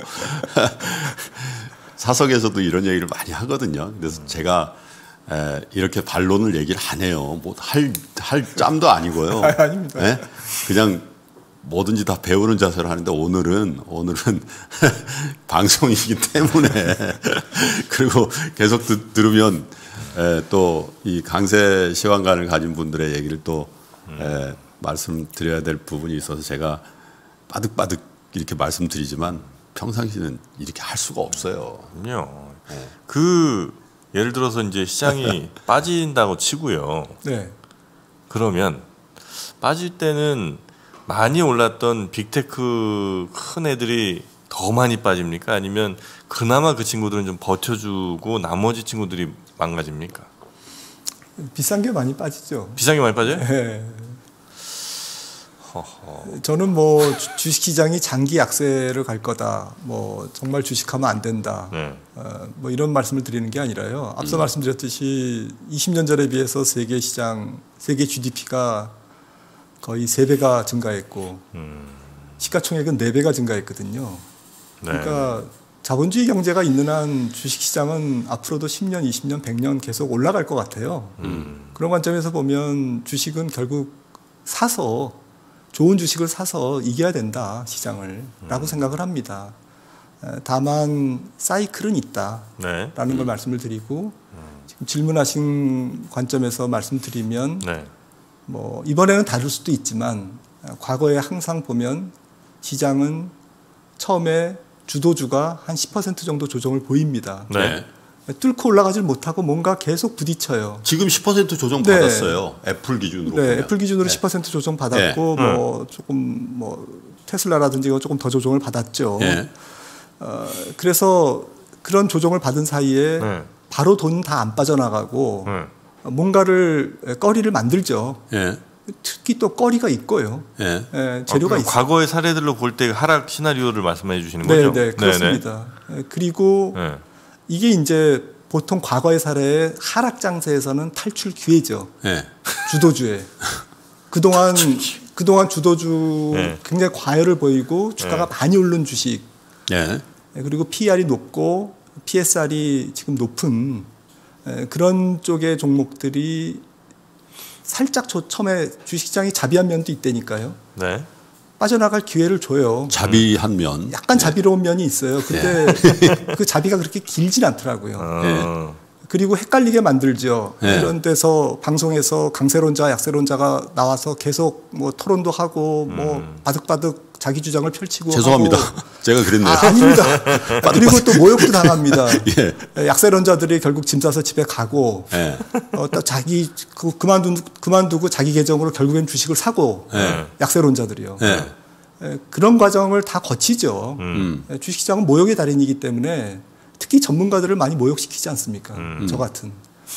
[SPEAKER 2] 사석에서도 이런 얘기를 많이 하거든요. 그래서 제가 에, 이렇게 반론을 얘기를 안 해요. 뭐 할 할 짬도 아니고요.
[SPEAKER 3] 아, 아닙니다.
[SPEAKER 2] 네? 그냥 뭐든지 다 배우는 자세로 하는데 오늘은 오늘은 방송이기 때문에 그리고 계속 듣, 들으면 또 이 강세 시황관을 가진 분들의 얘기를 또 음. 에, 말씀드려야 될 부분이 있어서 제가 빠득빠득 이렇게 말씀드리지만 평상시는 이렇게 할 수가 없어요.
[SPEAKER 1] 그럼요. 네. 그 예를 들어서 이제 시장이 빠진다고 치고요.
[SPEAKER 3] 네.
[SPEAKER 1] 그러면 빠질 때는 많이 올랐던 빅테크 큰 애들이 더 많이 빠집니까? 아니면 그나마 그 친구들은 좀 버텨주고 나머지 친구들이 망가집니까?
[SPEAKER 3] 비싼 게 많이 빠지죠.
[SPEAKER 1] 비싼 게 많이 빠져요?
[SPEAKER 3] 네.
[SPEAKER 1] 허허.
[SPEAKER 3] 저는 뭐 주식시장이 장기 약세를 갈 거다. 뭐 정말 주식하면 안 된다. 네. 어, 뭐 이런 말씀을 드리는 게 아니라요. 앞서 음. 말씀드렸듯이 이십 년 전에 비해서 세계 시장, 세계 지디피가 거의 세 배가 증가했고 음. 시가총액은 네 배가 증가했거든요. 네. 그러니까 자본주의 경제가 있는 한 주식시장은 앞으로도 십 년, 이십 년, 백 년 계속 올라갈 것 같아요. 음. 그런 관점에서 보면 주식은 결국 사서 좋은 주식을 사서 이겨야 된다, 시장을 라고 음. 생각을 합니다. 다만 사이클은 있다라는 네. 걸 음. 말씀을 드리고 음. 지금 질문하신 관점에서 말씀드리면 네. 뭐 이번에는 다를 수도 있지만 과거에 항상 보면 시장은 처음에 주도주가 한 십 퍼센트 정도 조정을 보입니다. 네. 뚫고 올라가질 못하고 뭔가 계속 부딪혀요.
[SPEAKER 2] 지금 십 퍼센트 조정 네. 받았어요. 애플 기준으로.
[SPEAKER 3] 네, 보면. 애플 기준으로 네. 십 퍼센트 조정 받았고 네. 뭐 조금 뭐 테슬라라든지 조금 더 조정을 받았죠. 네. 어, 그래서 그런 조정을 받은 사이에 네. 바로 돈 다 안 빠져나가고 네. 뭔가를 거리를 만들죠. 네. 특히 또 거리가 있고요. 네. 네, 재료가
[SPEAKER 1] 아,
[SPEAKER 3] 있어요.
[SPEAKER 1] 과거의 사례들로 볼 때 하락 시나리오를 말씀해 주시는 거죠?
[SPEAKER 3] 네, 네, 그렇습니다. 네, 그리고 네. 이게 이제 보통 과거의 사례의 하락 장세에서는 탈출 기회죠. 네. 주도주에. 그동안 그동안 주도주 네. 굉장히 과열을 보이고 주가가 네. 많이 오른 주식. 네. 그리고 피이알이 높고 피에스알이 지금 높은 그런 쪽의 종목들이 살짝 저 처음에 주식시장이 자비한 면도 있다니까요. 네. 빠져나갈 기회를 줘요.
[SPEAKER 2] 자비한 면.
[SPEAKER 3] 약간 자비로운 면이 있어요. 근데 네. 그 자비가 그렇게 길진 않더라고요. 어. 네. 그리고 헷갈리게 만들죠. 네. 이런 데서 방송에서 강세론자, 약세론자가 나와서 계속 뭐 토론도 하고 음. 뭐 바득바득 자기 주장을 펼치고
[SPEAKER 2] 죄송합니다.
[SPEAKER 3] 하고.
[SPEAKER 2] 제가 그랬네요.
[SPEAKER 3] 아, 아닙니다. 그리고 또 모욕도 당합니다. 예. 약세론자들이 결국 짐 싸서 집에 가고 예. 어, 또 자기 그, 그만두, 그만두고 자기 계정으로 결국엔 주식을 사고 예. 약세론자들이요. 예. 예, 그런 과정을 다 거치죠. 음. 예, 주식시장은 모욕의 달인이기 때문에 특히 전문가들을 많이 모욕시키지 않습니까? 음. 저 같은.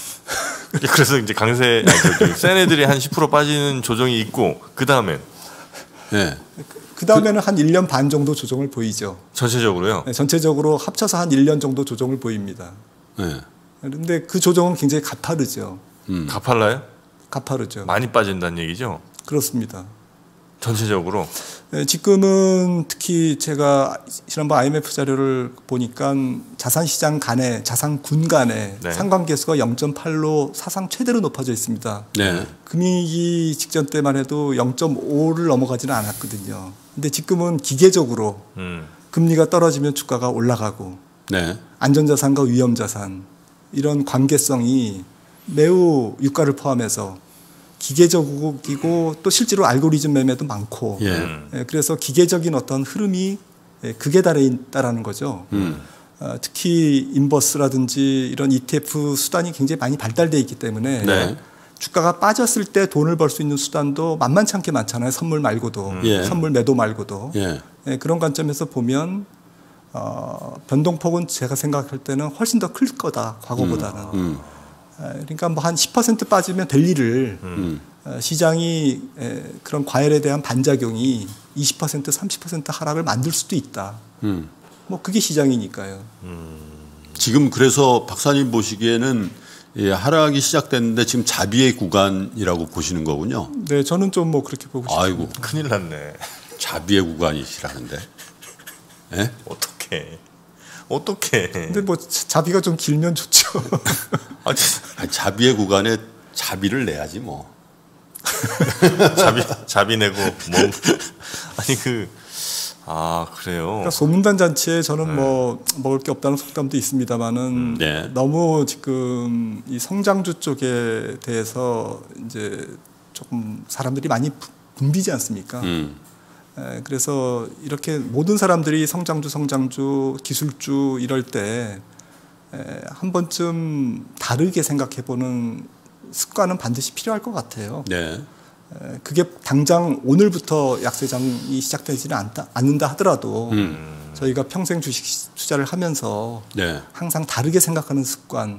[SPEAKER 1] 그래서 이제 강세, 아니, 센 애들이 한 십 퍼센트 빠지는 조정이 있고 그 다음엔
[SPEAKER 3] 네. 그 그 다음에는 한 일 년 반 정도 조정을 보이죠.
[SPEAKER 1] 전체적으로요?
[SPEAKER 3] 네, 전체적으로 합쳐서 한 일 년 정도 조정을 보입니다.
[SPEAKER 2] 네.
[SPEAKER 3] 그런데 그 조정은 굉장히 가파르죠.
[SPEAKER 2] 음.
[SPEAKER 1] 가팔라요?
[SPEAKER 3] 가파르죠.
[SPEAKER 1] 많이 빠진다는 얘기죠?
[SPEAKER 3] 그렇습니다.
[SPEAKER 1] 전체적으로?
[SPEAKER 3] 네, 지금은 특히 제가 지난번 아이엠에프 자료를 보니까 자산시장 간의 자산군 간의
[SPEAKER 1] 네.
[SPEAKER 3] 상관계수가 영 점 팔로 사상 최대로 높아져 있습니다.
[SPEAKER 2] 네.
[SPEAKER 3] 금융위기 직전 때만 해도 영 점 오를 넘어가지는 않았거든요. 근데 지금은 기계적으로
[SPEAKER 1] 음.
[SPEAKER 3] 금리가 떨어지면 주가가 올라가고
[SPEAKER 2] 네.
[SPEAKER 3] 안전자산과 위험자산 이런 관계성이 매우 유가를 포함해서 기계적이고 또 실제로 알고리즘 매매도 많고
[SPEAKER 2] 예.
[SPEAKER 1] 음.
[SPEAKER 3] 예, 그래서 기계적인 어떤 흐름이 예, 극에 달해 있다라는 거죠.
[SPEAKER 2] 음.
[SPEAKER 3] 어, 특히 인버스라든지 이런 이티에프 수단이 굉장히 많이 발달되어 있기 때문에
[SPEAKER 2] 네.
[SPEAKER 3] 주가가 빠졌을 때 돈을 벌 수 있는 수단도 만만치 않게 많잖아요. 선물 말고도
[SPEAKER 2] 예.
[SPEAKER 3] 선물 매도 말고도
[SPEAKER 2] 예.
[SPEAKER 3] 예, 그런 관점에서 보면 어, 변동폭은 제가 생각할 때는 훨씬 더 클 거다 과거보다는.
[SPEAKER 2] 음.
[SPEAKER 3] 그러니까 뭐 한 십 퍼센트 빠지면 될 일을
[SPEAKER 2] 음.
[SPEAKER 3] 어, 시장이 에, 그런 과열에 대한 반작용이 이십 퍼센트, 삼십 퍼센트 하락을 만들 수도 있다.
[SPEAKER 2] 음.
[SPEAKER 3] 뭐 그게 시장이니까요.
[SPEAKER 2] 지금 그래서 박사님 보시기에는 예, 하락이 시작됐는데 지금 자비의 구간이라고 보시는 거군요.
[SPEAKER 3] 네, 저는 좀 뭐 그렇게 보고 싶어요.
[SPEAKER 2] 아이고,
[SPEAKER 1] 큰일 났네.
[SPEAKER 2] 자비의 구간이시라는데. 예?
[SPEAKER 1] 어떡해. 어떡해.
[SPEAKER 3] 근데 뭐 자비가 좀 길면 좋죠.
[SPEAKER 1] 아, 진-
[SPEAKER 2] 아니, 자비의 구간에 자비를 내야지 뭐.
[SPEAKER 1] 자비, 자비 내고, 뭐. 아니, 그, 아, 그래요.
[SPEAKER 3] 그러니까 소문단 잔치에 저는 뭐 먹을 게 없다는 속담도 있습니다만은
[SPEAKER 2] 네.
[SPEAKER 3] 너무 지금 이 성장주 쪽에 대해서 이제 조금 사람들이 많이 부- 붐비지 않습니까?
[SPEAKER 2] 음.
[SPEAKER 3] 에, 그래서 이렇게 모든 사람들이 성장주, 성장주, 기술주 이럴 때 한 번쯤 다르게 생각해보는 습관은 반드시 필요할 것 같아요.
[SPEAKER 2] 네.
[SPEAKER 3] 에, 그게 당장 오늘부터 약세장이 시작되지는 않다, 않는다 하더라도
[SPEAKER 2] 음.
[SPEAKER 3] 저희가 평생 주식 투자를 하면서
[SPEAKER 2] 네.
[SPEAKER 3] 항상 다르게 생각하는 습관,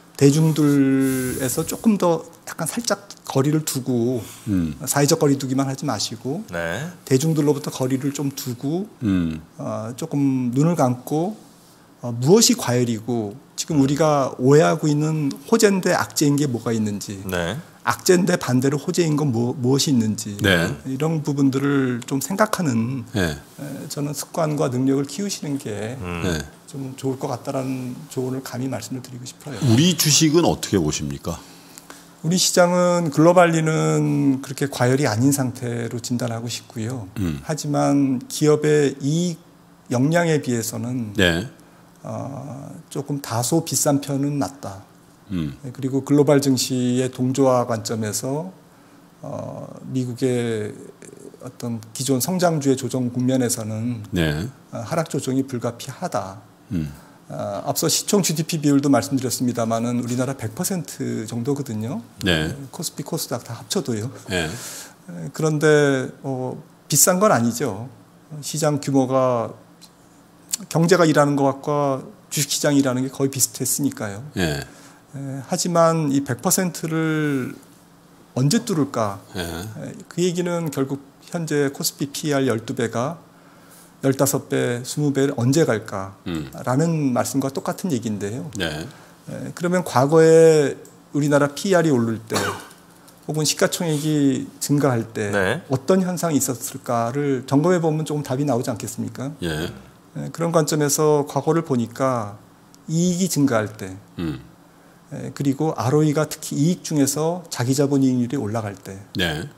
[SPEAKER 3] 대중들에서 조금 더 약간 살짝 거리를 두고
[SPEAKER 2] 음.
[SPEAKER 3] 사회적 거리 두기만 하지 마시고
[SPEAKER 1] 네.
[SPEAKER 3] 대중들로부터 거리를 좀 두고
[SPEAKER 2] 음.
[SPEAKER 3] 어, 조금 눈을 감고 어, 무엇이 과열이고 지금 우리가 오해하고 있는 호재인데 악재인 게 뭐가 있는지
[SPEAKER 1] 네.
[SPEAKER 3] 악재인데 반대로 호재인 건 뭐, 무엇이 있는지
[SPEAKER 2] 네.
[SPEAKER 3] 이런 부분들을 좀 생각하는
[SPEAKER 2] 네.
[SPEAKER 3] 에, 저는 습관과 능력을 키우시는 게 좀
[SPEAKER 2] 네.
[SPEAKER 3] 좋을 것 같다라는 조언을 감히 말씀을 드리고 싶어요.
[SPEAKER 2] 우리 주식은 어떻게 보십니까?
[SPEAKER 3] 우리 시장은 글로벌리는 그렇게 과열이 아닌 상태로 진단하고 싶고요.
[SPEAKER 2] 음.
[SPEAKER 3] 하지만 기업의 이익 역량에 비해서는
[SPEAKER 2] 네.
[SPEAKER 3] 어, 조금 다소 비싼 편은 맞다.
[SPEAKER 2] 음.
[SPEAKER 3] 그리고 글로벌 증시의 동조화 관점에서 어, 미국의 어떤 기존 성장주의 조정 국면에서는
[SPEAKER 2] 네.
[SPEAKER 3] 어, 하락 조정이 불가피하다.
[SPEAKER 2] 음.
[SPEAKER 3] 어, 앞서 시총 지디피 비율도 말씀드렸습니다만은 우리나라 백 퍼센트 정도거든요.
[SPEAKER 2] 네.
[SPEAKER 3] 코스피, 코스닥 다 합쳐도요.
[SPEAKER 2] 네.
[SPEAKER 3] 에, 그런데 어, 비싼 건 아니죠. 시장 규모가 경제가 일하는 것과 주식시장이 일하는 게 거의 비슷했으니까요.
[SPEAKER 2] 네.
[SPEAKER 3] 에, 하지만 이 백 퍼센트를 언제 뚫을까?
[SPEAKER 2] 네.
[SPEAKER 3] 에, 그 얘기는 결국 현재 코스피 피이알 열두 배가 열다섯 배, 이십 배를 언제 갈까?
[SPEAKER 2] 음.
[SPEAKER 3] 라는 말씀과 똑같은 얘기인데요.
[SPEAKER 2] 네.
[SPEAKER 3] 에, 그러면 과거에 우리나라 피이알이 오를 때 혹은 시가총액이 증가할 때
[SPEAKER 1] 네.
[SPEAKER 3] 어떤 현상이 있었을까를 점검해 보면 조금 답이 나오지 않겠습니까?
[SPEAKER 2] 예.
[SPEAKER 3] 에, 그런 관점에서 과거를 보니까 이익이 증가할 때
[SPEAKER 2] 음.
[SPEAKER 3] 에, 그리고 알오이가 특히 이익 중에서 자기자본이익률이 올라갈 때
[SPEAKER 2] 네.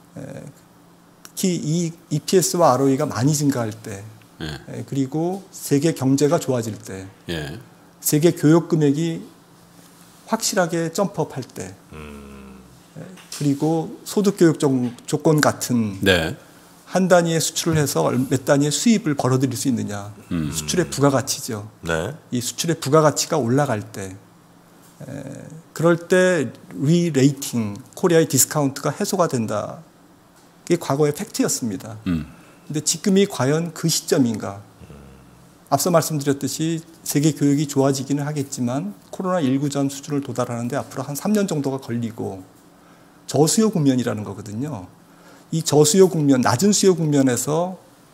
[SPEAKER 3] 특히 이익, 이피에스와 알오이가 많이 증가할 때
[SPEAKER 2] 예.
[SPEAKER 3] 에, 그리고 세계 경제가 좋아질 때
[SPEAKER 2] 예.
[SPEAKER 3] 세계 교역 금액이 확실하게 점프업할 때 에, 그리고 소득 교육 조건 같은
[SPEAKER 2] 네.
[SPEAKER 3] 한 단위의 수출을 해서 몇 단위의 수입을 벌어들일 수 있느냐.
[SPEAKER 2] 음.
[SPEAKER 3] 수출의 부가가치죠.
[SPEAKER 1] 네.
[SPEAKER 3] 이 수출의 부가가치가 올라갈 때 에, 그럴 때 리레이팅, 코리아의 디스카운트가 해소가 된다. 이게 과거의 팩트였습니다.
[SPEAKER 2] 음.
[SPEAKER 3] 근데 지금이 과연 그 시점인가? 앞서 말씀드렸듯이 세계 교육이 좋아지기는 하겠지만 코로나십구 전 수준을 도달하는데 앞으로 한 삼 년 정도가 걸리고 저수요 국면이라는 거거든요. 이 저수요 국면, 낮은 수요 국면에서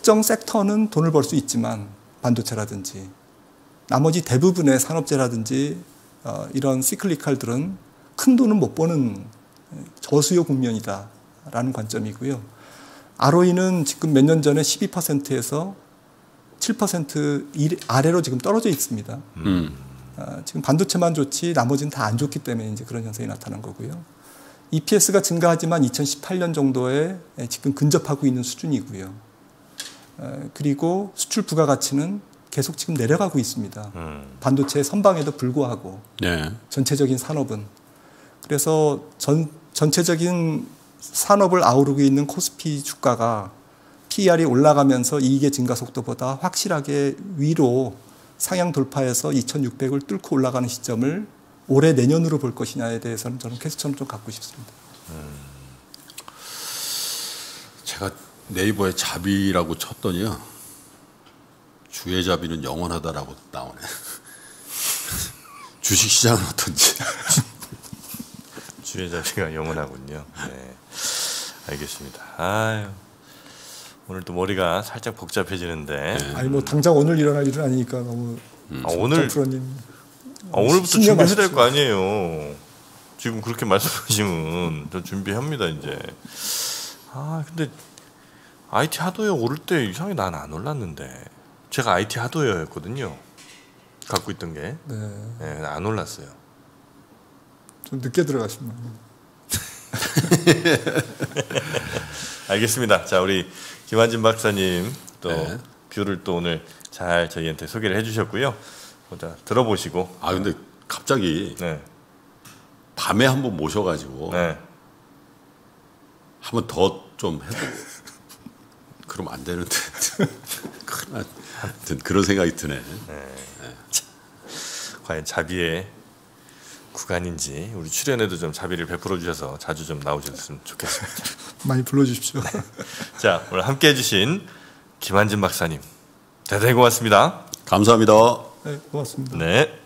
[SPEAKER 3] 특정 섹터는 돈을 벌 수 있지만 반도체라든지 나머지 대부분의 산업재라든지 어, 이런 시클리칼들은 큰 돈은 못 버는 저수요 국면이다라는 관점이고요. 알오이는 지금 몇 년 전에 십이 퍼센트에서 칠 퍼센트 아래로 지금 떨어져 있습니다.
[SPEAKER 2] 음.
[SPEAKER 3] 어, 지금 반도체만 좋지 나머지는 다 안 좋기 때문에 이제 그런 현상이 나타난 거고요. 이피에스가 증가하지만 이천십팔 년 정도에 지금 근접하고 있는 수준이고요. 어, 그리고 수출 부가가치는 계속 지금 내려가고 있습니다.
[SPEAKER 1] 음.
[SPEAKER 3] 반도체 선방에도 불구하고
[SPEAKER 2] 네.
[SPEAKER 3] 전체적인 산업은. 그래서 전, 전체적인 산업을 아우르고 있는 코스피 주가가 피이알이 올라가면서 이익의 증가 속도보다 확실하게 위로 상향 돌파해서 이천육백을 뚫고 올라가는 시점을 올해 내년으로 볼 것이냐에 대해서는 저는 퀘스천을 좀 갖고 싶습니다.
[SPEAKER 2] 음. 제가 네이버에 자비라고 쳤더니요. 주의 자비는 영원하다라고 나오네. 주식시장은 어떤지.
[SPEAKER 1] 주의 자비가 영원하군요. 네, 알겠습니다. 아유, 오늘 또 머리가 살짝 복잡해지는데.
[SPEAKER 2] 네.
[SPEAKER 3] 아니 뭐 당장 오늘 일어날 일은 아니니까 너무.
[SPEAKER 1] 음. 아, 오늘
[SPEAKER 3] 프로님.
[SPEAKER 1] 아, 오늘부터 준비해야 될 거 아니에요. 지금 그렇게 말씀하시면 저 준비합니다 이제. 아 근데 아이티 하드웨어 오를 때 이상하게 난 안 올랐는데 제가 아이티 하드웨어였거든요. 갖고 있던 게.
[SPEAKER 3] 네.
[SPEAKER 1] 네, 안 올랐어요.
[SPEAKER 3] 좀 늦게 들어가신 거예요.
[SPEAKER 1] 알겠습니다. 자 우리 김한진 박사님 또
[SPEAKER 2] 네.
[SPEAKER 1] 뷰를 또 오늘 잘 저희한테 소개를 해주셨고요. 자 들어보시고.
[SPEAKER 2] 아 근데 갑자기
[SPEAKER 1] 네.
[SPEAKER 2] 밤에 한번 모셔가지고
[SPEAKER 1] 네.
[SPEAKER 2] 한번 더 좀 해도 그럼 안 되는데. 하여튼 그런 생각이 드네.
[SPEAKER 1] 네. 과연 자비의 구간인지 우리 출연에도 좀 자비를 베풀어 주셔서 자주 좀 나오셨으면 좋겠습니다.
[SPEAKER 3] 많이 불러주십시오.
[SPEAKER 1] 네. 자 오늘 함께해 주신 김한진 박사님 대단히 고맙습니다.
[SPEAKER 2] 감사합니다.
[SPEAKER 3] 네, 고맙습니다.
[SPEAKER 1] 네.